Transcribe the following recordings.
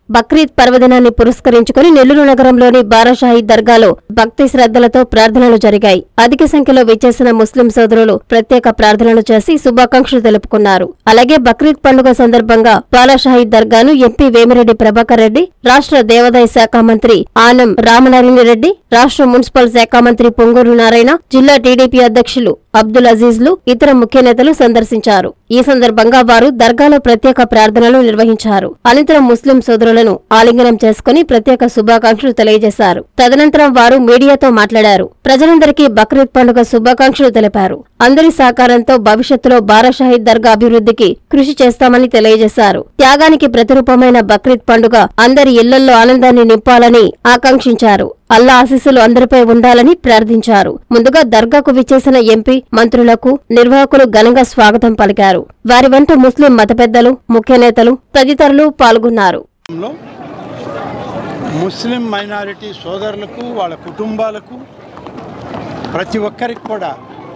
బక్రీద్ పర్వదినాన్ని పురస్కరించుకుని నెల్లూరు నగరంలోని బారాషాహి దర్గాలో భక్తి శ్రద్ధలతో ప్రార్థనలు జరిగాయి. అధిక సంఖ్యలో విచ్చేసిన ముస్లిం సోదరులు ప్రత్యేక ప్రార్థనలు చేసి శుభాకాంక్షలు తెలుపుకున్నారు. అలాగే బక్రీద్ పండుగ సందర్భంగా బారాషాహి దర్గాను ఎంపీ వేమిరెడ్డి ప్రభాకర్ రెడ్డి, రాష్ట్ర దేవాదాయ శాఖ మంత్రి ఆనం రామనారాయణ రెడ్డి, రాష్ట్ర మున్సిపల్ శాఖ మంత్రి పొంగూరు నారాయణ, జిల్లా టీడీపీ అధ్యక్షులు అబ్దుల్ అజీజ్లు ఇతర ముఖ్య నేతలు సందర్శించారు. ఈ సందర్భంగా వారు దర్గాలో ప్రత్యేక ప్రార్థనలు నిర్వహించారు. అనంతరం ముస్లిం సోదరులను ఆలింగనం చేసుకుని ప్రత్యేక శుభాకాంక్షలు తెలియజేశారు. తదనంతరం వారు మీడియాతో మాట్లాడారు. ప్రజలందరికీ బక్రీద్ పండుగ శుభాకాంక్షలు తెలిపారు. అందరి సహకారంతో భవిష్యత్తులో బారాషాహి దర్గా అభివృద్ధికి కృషి చేస్తామని తెలియజేశారు. త్యాగానికి ప్రతిరూపమైన బక్రీద్ పండుగ అందరి ఇళ్లల్లో ఆనందాన్ని నింపాలని ఆకాంక్షించారు. అల్లా ఆశీస్సులు అందరిపై ఉండాలని ప్రార్థించారు. ముందుగా దర్గాకు విచ్చేసిన ఎంపీ, మంత్రులకు, నిర్వాహకులు ఘనంగా స్వాగతం పలికారు. వారి వెంట ముస్లిం మత పెద్దలు, ముఖ్య నేతలు తదితరులు పాల్గొన్నారు. ముస్లిం మైనారిటీ సోదరులకు, వాళ్ళ కుటుంబాలకు, ప్రతి ఒక్కరికి కూడా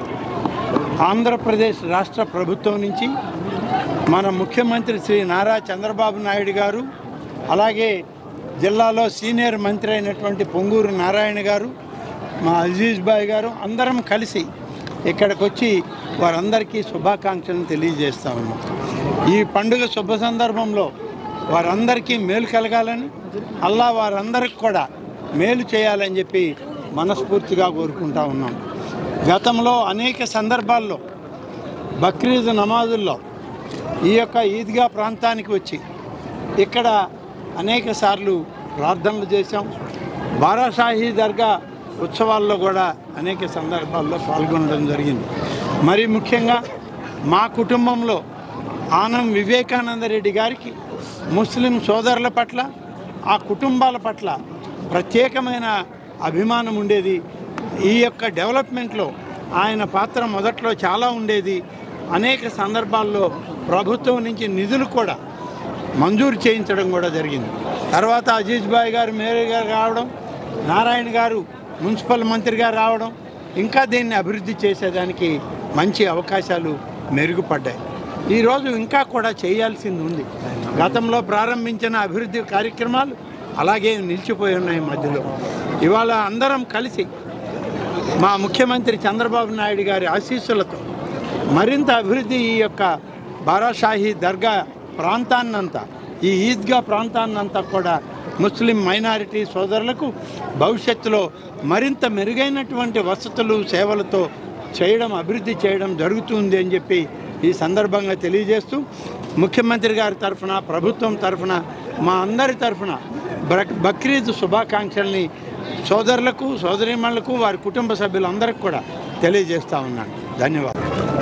ఆంధ్రప్రదేశ్ రాష్ట్ర ప్రభుత్వం నుంచి మన ముఖ్యమంత్రి శ్రీ నారా చంద్రబాబు నాయుడు గారు, అలాగే జిల్లాలో సీనియర్ మంత్రి అయినటువంటి పొంగూరు నారాయణ గారు, మా అజీజ్ బాయ్ గారు అందరం కలిసి ఇక్కడికి వచ్చి వారందరికీ శుభాకాంక్షలను తెలియజేస్తా ఉన్నాం. ఈ పండుగ శుభ సందర్భంలో వారందరికీ మేలు కలగాలని, అల్లా వారందరికి కూడా మేలు చేయాలని చెప్పి మనస్ఫూర్తిగా కోరుకుంటా ఉన్నాం. గతంలో అనేక సందర్భాల్లో బక్రీద్ నమాజుల్లో ఈ యొక్క ఈద్గా ప్రాంతానికి వచ్చి ఇక్కడ అనేక సార్లు ప్రార్థనలు చేశాం. బారాషాహి దర్గా ఉత్సవాల్లో కూడా అనేక సందర్భాల్లో పాల్గొనడం జరిగింది. మరి ముఖ్యంగా మా కుటుంబంలో ఆనం వివేకానంద రెడ్డి గారికి ముస్లిం సోదరుల పట్ల, ఆ కుటుంబాల పట్ల ప్రత్యేకమైన అభిమానం ఉండేది. ఈ యొక్క డెవలప్మెంట్లో ఆయన పాత్ర మొదట్లో చాలా ఉండేది. అనేక సందర్భాల్లో ప్రభుత్వం నుంచి నిధులు కూడా మంజూరు చేయించడం కూడా జరిగింది. తర్వాత అజీజ్ బాయ్ గారు మేయర్ గారు రావడం, నారాయణ గారు మున్సిపల్ మంత్రిగా రావడం, ఇంకా దీన్ని అభివృద్ధి చేసేదానికి మంచి అవకాశాలు మెరుగుపడ్డాయి. ఈరోజు ఇంకా కూడా చేయాల్సింది ఉంది. గతంలో ప్రారంభించిన అభివృద్ధి కార్యక్రమాలు అలాగే నిలిచిపోయి ఉన్నాయి మధ్యలో. ఇవాళ అందరం కలిసి మా ముఖ్యమంత్రి చంద్రబాబు నాయుడు గారి ఆశీస్సులతో మరింత అభివృద్ధి ఈ యొక్క బారాషాహి దర్గా ప్రాంతాన్నంతా, ఈ ఈద్గా ప్రాంతాన్నంతా కూడా ముస్లిం మైనారిటీ సోదరులకు భవిష్యత్తులో మరింత మెరుగైనటువంటి వసతులు, సేవలతో చేయడం, అభివృద్ధి చేయడం జరుగుతుంది అని చెప్పి ఈ సందర్భంగా తెలియజేస్తూ, ముఖ్యమంత్రి గారి తరఫున, ప్రభుత్వం తరఫున, మా అందరి తరఫున బక్రీద్ శుభాకాంక్షల్ని సోదరులకు, సోదరీమణులకు, వారి కుటుంబ సభ్యులందరికీ కూడా తెలియజేస్తూ ఉన్నాను. ధన్యవాదాలు.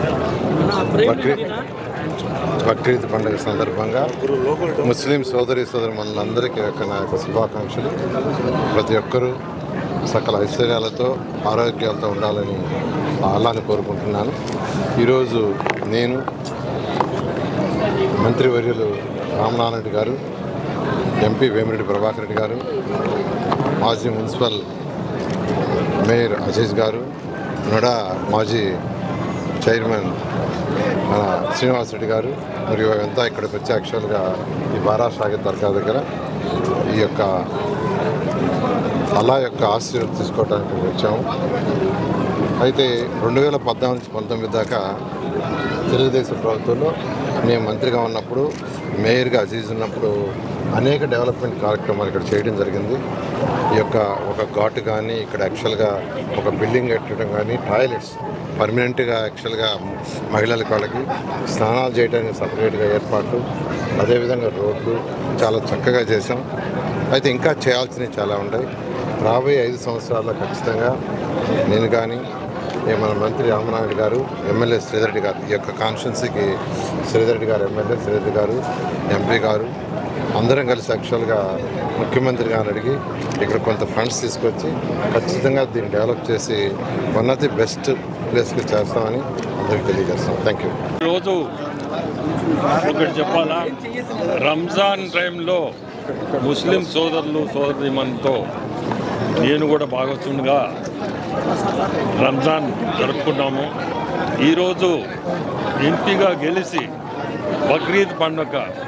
బక్రీద్ పండుగ సందర్భంగా ముస్లిం సోదరీమణులందరికీ నా యొక్క శుభాకాంక్షలు. ప్రతి ఒక్కరూ సకల ఐశ్వర్యాలతో, ఆరోగ్యాలతో ఉండాలని అల్లాని కోరుకుంటున్నాను. ఈరోజు నేను, మంత్రివర్యులు రామనారాయణ రెడ్డి గారు, ఎంపీ వేమిరెడ్డి ప్రభాకర్ రెడ్డి గారు, మాజీ మున్సిపల్ మేయర్ అజీజ్ గారు, నడా మాజీ చైర్మన్ మన శ్రీనివాస్ రెడ్డి గారు, మరియు అంతా ఇక్కడికి వచ్చి యాక్చువల్గా ఈ బారాషాహి దర్గా దగ్గర ఈ యొక్క అల్లా యొక్క ఆశీర్వాదం తీసుకోవడానికి వచ్చాము. అయితే 2014-19 దాకా తెలుగుదేశం ప్రభుత్వంలో నేను మంత్రిగా ఉన్నప్పుడు, మేయర్గా అజీజ్ ఉన్నప్పుడు అనేక డెవలప్మెంట్ కార్యక్రమాలు ఇక్కడ చేయడం జరిగింది. ఈ యొక్క ఒక ఘాటు కానీ, ఇక్కడ యాక్చువల్గా ఒక బిల్డింగ్ కట్టడం కానీ, టాయిలెట్స్ పర్మనెంట్గా యాక్చువల్గా మహిళలకి, వాళ్ళకి స్నానాలు చేయడానికి సపరేట్గా ఏర్పాట్లు, అదేవిధంగా రోడ్లు చాలా చక్కగా చేసాం. అయితే ఇంకా చేయాల్సినవి చాలా ఉన్నాయి. రాబోయే 5 సంవత్సరాల్లో ఖచ్చితంగా నేను కానీ, మన మంత్రి రామనారాయణ గారు, ఎమ్మెల్యే శ్రీధర్ గారు, ఈ యొక్క కాన్స్టిట్యున్సీకి శ్రీధర్ గారు ఎమ్మెల్యే, శ్రీధర్ గారు ఎంపీ గారు అందరం కలిసి యాక్చువల్గా ముఖ్యమంత్రి గారిని అడిగి ఇక్కడ కొంత ఫండ్స్ తీసుకొచ్చి ఖచ్చితంగా దీన్ని డెవలప్ చేసి వన్ ఆఫ్ ది బెస్ట్ ప్లేస్కి చేస్తామని అందరికీ తెలియజేస్తాం. Thank you. ఈరోజు ఒకటి చెప్పాలా, రంజాన్ టైంలో ముస్లిం సోదరులు సోదరీమణులతో నేను కూడా భాగస్వామిగా రంజాన్ జరుపుకున్నాము. ఈరోజు ఎంపీగా గెలిచి బక్రీద్ పండుగ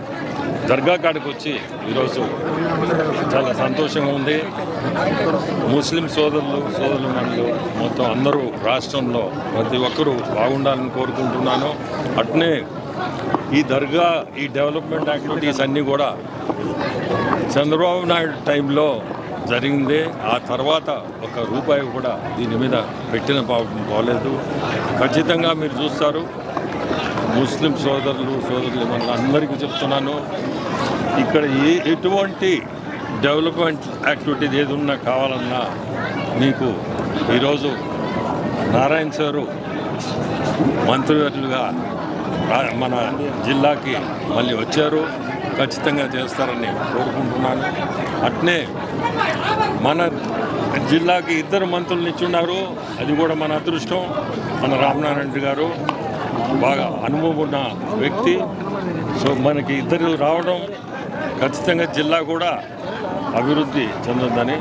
దర్గా కాడికి వచ్చి ఈరోజు చాలా సంతోషంగా ఉంది. ముస్లిం సోదరులు మొత్తం అందరూ రాష్ట్రంలో ప్రతి ఒక్కరూ బాగుండాలని కోరుకుంటున్నాను. అట్నే ఈ దర్గా ఈ డెవలప్మెంట్ యాక్టివిటీస్ అన్నీ కూడా చంద్రబాబు నాయుడు టైంలో జరిగింది. ఆ తర్వాత ఒక రూపాయి కూడా దీని మీద పెట్టిన పోలేదు. ఖచ్చితంగా మీరు చూస్తారు. ముస్లిం సోదరులు మన అందరికీ చెప్తున్నాను, ఇక్కడ ఎటువంటి డెవలప్మెంట్ యాక్టివిటీస్ ఏది ఉన్నా కావాలన్నా మీకు ఈరోజు నారాయణ సారు మంత్రివర్యులుగా మన జిల్లాకి మళ్ళీ వచ్చారు. ఖచ్చితంగా చేస్తారని కోరుకుంటున్నాను. అట్నే మన జిల్లాకి 2 మంత్రులను ఇచ్చున్నారు. అది కూడా మన అదృష్టం. మన రామనారాయణ రెడ్డి గారు బాగా అనుభవం ఉన్న వ్యక్తి. సో మనకి 2 రావడం ఖచ్చితంగా జిల్లా కూడా అభివృద్ధి చెందుతుందని.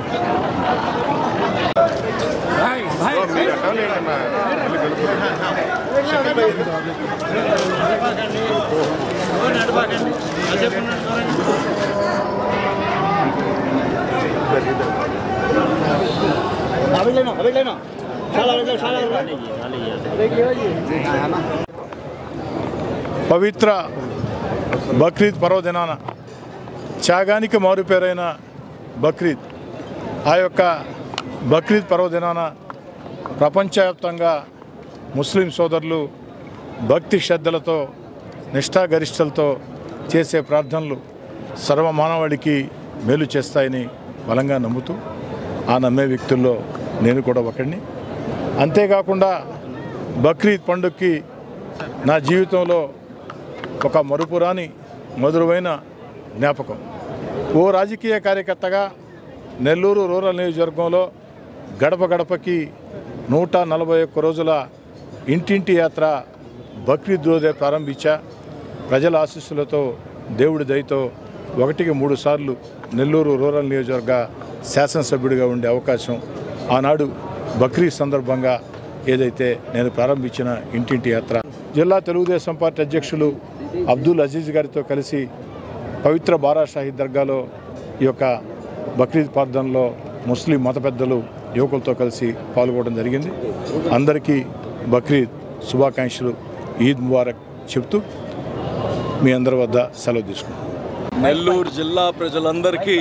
పవిత్ర బక్రీద్ పర్వదినాన త్యాగానికి మారుపేరైన బక్రీద్, ఆ యొక్క బక్రీద్ పర్వదినాన ప్రపంచవ్యాప్తంగా ముస్లిం సోదరులు భక్తి శ్రద్ధలతో నిష్ఠాగరిష్టలతో చేసే ప్రార్థనలు సర్వమానవాళికి మేలు చేస్తాయని బలంగా నమ్ముతూ ఆ నమ్మే వ్యక్తుల్లో నేను కూడా ఒకడిని. అంతేకాకుండా బక్రీద్ పండుగకి నా జీవితంలో ఒక మరుపురాని మధురమైన జ్ఞాపకం. ఓ రాజకీయ కార్యకర్తగా నెల్లూరు రూరల్ నియోజకవర్గంలో గడప గడపకి 141 రోజుల ఇంటింటి యాత్ర బక్రీద్ రోజే ప్రారంభించా. ప్రజల ఆశీస్సులతో దేవుడి దయతో 1కి 3 సార్లు నెల్లూరు రూరల్ నియోజకవర్గ శాసనసభ్యుడిగా ఉండే అవకాశం ఆనాడు బక్రీద్ సందర్భంగా ఏదైతే నేను ప్రారంభించిన ఇంటింటి యాత్ర జిల్లా తెలుగుదేశం పార్టీ అధ్యక్షులు అబ్దుల్ అజీజ్ గారితో కలిసి పవిత్ర బారా షాహీద్ దర్గాలో ఈ యొక్క బక్రీద్ ప్రార్థనలో ముస్లిం మత పెద్దలు యువకులతో కలిసి పాల్గొనడం జరిగింది. అందరికీ బక్రీద్ శుభాకాంక్షలు, ఈద్ ముబారక్ చెప్తూ మీ అందరి వద్ద సెలవు తీసుకున్నాం. నెల్లూరు జిల్లా ప్రజలందరికీ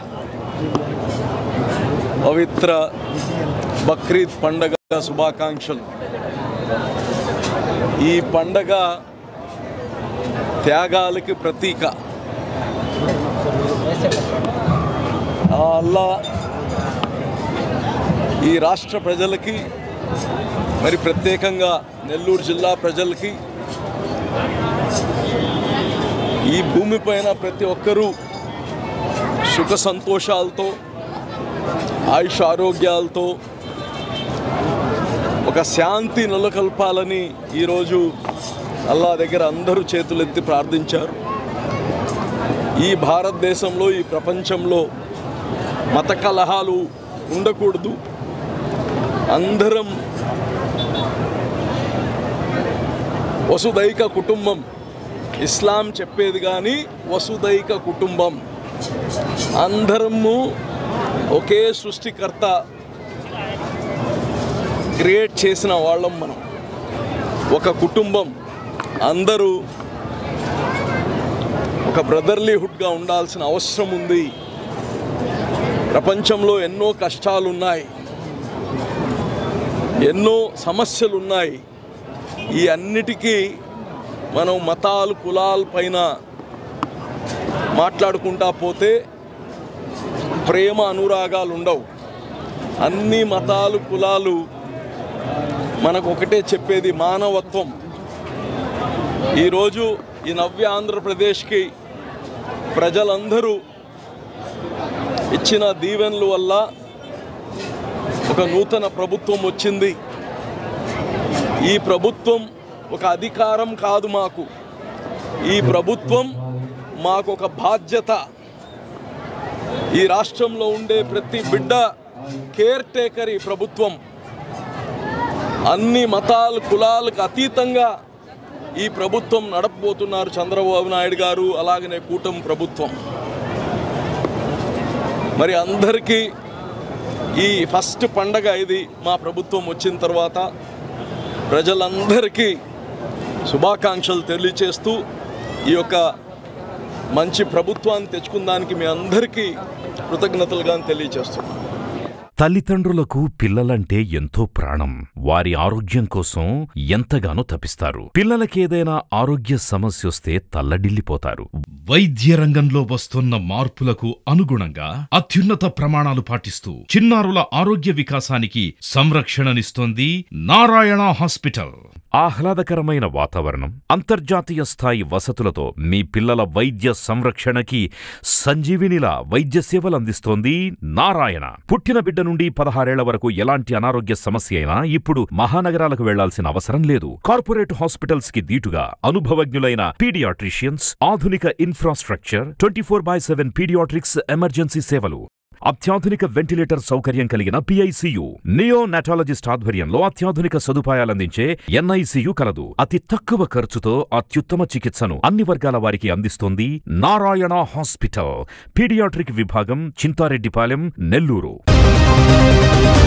పవిత్ర బక్రీద్ పండగ శుభాకాంక్షలు. ఈ పండగ త్యాగాలకి ప్రతీక. అల్లా ఈ రాష్ట్ర ప్రజలకి, మరి ప్రత్యేకంగా నెల్లూరు జిల్లా ప్రజలకి, ఈ భూమిపైన ప్రతి ఒక్కరూ సుఖ సంతోషాలతో ఆయుష్ ఆరోగ్యాలతో ఒక శాంతి నెలకొల్పాలని ఈరోజు అల్లా దగ్గర అందరూ చేతులెత్తి ప్రార్థించారు. ఈ భారతదేశంలో, ఈ ప్రపంచంలో మత కలహాలు ఉండకూడదు. అందరం వసుదైక కుటుంబం, ఇస్లాం చెప్పేది కానీ వసుదైక కుటుంబం. అందరము ఒకే సృష్టికర్త క్రియేట్ చేసిన వాళ్ళం మనం. ఒక కుటుంబం, అందరూ ఒక బ్రదర్లీహుడ్గా ఉండాల్సిన అవసరం ఉంది. ప్రపంచంలో ఎన్నో కష్టాలున్నాయి, ఎన్నో సమస్యలున్నాయి. ఈ అన్నిటికీ మనం మతాలు కులాల పైన మాట్లాడుకుంటా పోతే ప్రేమ అనురాగాలు ఉండవు. అన్ని మతాలు కులాలు మనకు ఒకటే చెప్పేది మానవత్వం. ఈరోజు ఈ నవ్య ఆంధ్రప్రదేశ్కి ప్రజలందరూ ఇచ్చిన దీవెనల వల్ల ఒక నూతన ప్రభుత్వం వచ్చింది. ఈ ప్రభుత్వం ఒక అధికారం కాదు మాకు, ఈ ప్రభుత్వం మాకు ఒక బాధ్యత. ఈ రాష్ట్రంలో ఉండే ప్రతి బిడ్డ కేర్ టేకర్ ఈ ప్రభుత్వం. అన్ని మతాలు కులాలకు అతీతంగా ఈ ప్రభుత్వం నడపబోతున్నారు చంద్రబాబు నాయుడు గారు, అలాగనే కూటమి ప్రభుత్వం. మరి అందరికీ ఈ ఫస్ట్ పండగ ఇది మా ప్రభుత్వం వచ్చిన తర్వాత. ప్రజలందరికీ శుభాకాంక్షలు తెలియచేస్తూ ఈ యొక్క మంచి ప్రభుత్వాన్ని తెచ్చుకున్నానికి మీ అందరికీ కృతజ్ఞతలుగా తెలియచేస్తున్నాను. తల్లిదండ్రులకు పిల్లలంటే ఎంతో ప్రాణం. వారి ఆరోగ్యం కోసం ఎంతగానో తపిస్తారు. పిల్లలకేదైనా ఆరోగ్య సమస్యొస్తే తల్లడిల్లిపోతారు. వైద్య రంగంలో వస్తున్న మార్పులకు అనుగుణంగా అత్యున్నత ప్రమాణాలు పాటిస్తూ చిన్నారుల ఆరోగ్య వికాసానికి సంరక్షణనిస్తోంది నారాయణ హాస్పిటల్. ఆహ్లాదకరమైన వాతావరణం, అంతర్జాతీయ స్థాయి వసతులతో మీ పిల్లల వైద్య సంరక్షణకి సంజీవినిలా వైద్య సేవలందిస్తోంది నారాయణ. పుట్టిన బిడ్డ నుండి 16 ఏళ్ల వరకు ఎలాంటి అనారోగ్య సమస్య అయినా ఇప్పుడు మహానగరాలకు వెళ్లాల్సిన అవసరం లేదు. కార్పొరేట్ హాస్పిటల్స్ కి దీటుగా అనుభవజ్ఞులైన పీడియాట్రిషియన్స్, ఆధునిక ఇన్ఫ్రాస్ట్రక్చర్, 24/7 పీడియాట్రిక్స్ ఎమర్జెన్సీ సేవలు, అత్యాధునిక వెంటిలేటర్ సౌకర్యం కలిగిన పిఐసియు, నియోనాటాలజిస్ట్ ఆధ్వర్యంలో అత్యాధునిక సదుపాయాలందించే ఎన్ఐసియు కలదు. అతి తక్కువ ఖర్చుతో అత్యుత్తమ చికిత్సను అన్ని వర్గాల వారికి అందిస్తోంది నారాయణ హాస్పిటల్. పీడియాట్రిక్ విభాగం, చింతారెడ్డిపాలెం, నెల్లూరు.